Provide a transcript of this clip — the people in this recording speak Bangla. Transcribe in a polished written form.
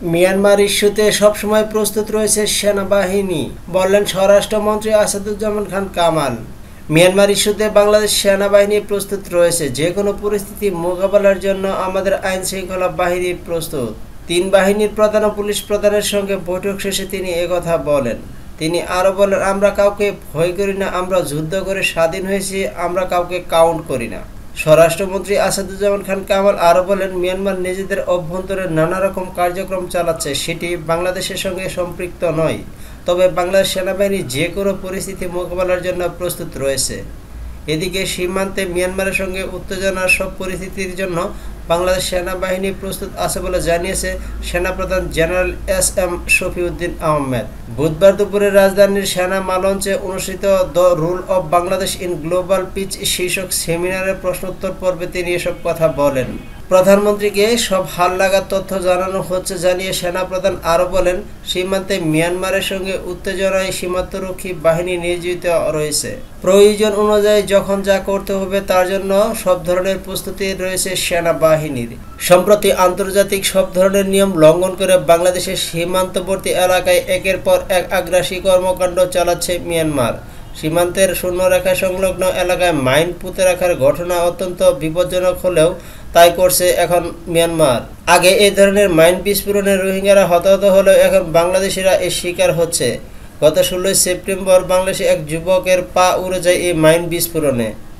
মিয়ানমার ইস্যুতে সবসময় প্রস্তুত রয়েছে সেনাবাহিনী, বললেন স্বরাষ্ট্রমন্ত্রী আসাদুজ্জামান খান কামাল। মিয়ানমার ইস্যুতে বাংলাদেশ সেনাবাহিনী প্রস্তুত রয়েছে। যে কোনো পরিস্থিতি মোকাবেলার জন্য আমাদের আইন শৃঙ্খলা বাহিনী প্রস্তুত। তিন বাহিনীর প্রধান ও পুলিশ প্রধানের সঙ্গে বৈঠক শেষে তিনি একথা বলেন। তিনি আরও বলেন, আমরা কাউকে ভয় করি না, আমরা যুদ্ধ করে স্বাধীন হয়েছি, আমরা কাউকে কাউন্ট করি না। স্বরাষ্ট্রমন্ত্রী আসাদুজ্জামান খান কামাল আরও বলেন, মিয়ানমার নিজেদের অভ্যন্তরে নানা রকম কার্যক্রম চালাচ্ছে, সেটি বাংলাদেশের সঙ্গে সম্পৃক্ত নয়। তবে বাংলাদেশ সেনাবাহিনী যে কোনো পরিস্থিতি মোকাবেলার জন্য প্রস্তুত রয়েছে। এদিকে সীমান্তে মিয়ানমারের সঙ্গে উত্তেজনার সব পরিস্থিতির জন্য বাংলাদেশ সেনাবাহিনী প্রস্তুত আছে বলে জানিয়েছে সেনাপ্রধান জেনারেল এস.এম. শফিউদ্দিন আহমেদ। বুধবার দুপুরে রাজধানীর সেনা মালঞ্চে অনুষ্ঠিত the role of Bangladesh in global peace শীর্ষক সেমিনারের প্রশ্নোত্তর পর্বে তিনি এসব কথা বলেন। প্রধানমন্ত্রীকে সব হালনাগাদ তথ্য জানানো হচ্ছে জানিয়ে সেনাপ্রধান আরও বলেন, সীমান্তে মিয়ানমারের সঙ্গে উত্তেজনায় সীমান্তরক্ষী বাহিনী নিয়োজিত রয়েছে। প্রয়োজন অনুযায়ী যখন যা করতে হবে তার জন্য সব ধরনের প্রস্তুতি রয়েছে সেনাবাহিনীর। সম্প্রতি আন্তর্জাতিক সব ধরনের নিয়ম লঙ্ঘন করে বাংলাদেশের সীমান্তবর্তী এলাকায় একের পর এক আগ্রাসী কর্মকাণ্ড চালাচ্ছে মিয়ানমার। সীমান্তের শূন্যরেখা সংলগ্ন এলাকায় মাইন পুঁতে রাখার ঘটনা অত্যন্ত বিপজ্জনক হলেও তাই করছে এখন মিয়ানমার। আগে এই ধরনের মাইন বিস্ফোরণে রোহিঙ্গারা হতাহত হলেও এখন বাংলাদেশিরা এর শিকার হচ্ছে। গত 16 সেপ্টেম্বর বাংলাদেশে এক যুবকের পা উড়ে যায় এই মাইন বিস্ফোরণে।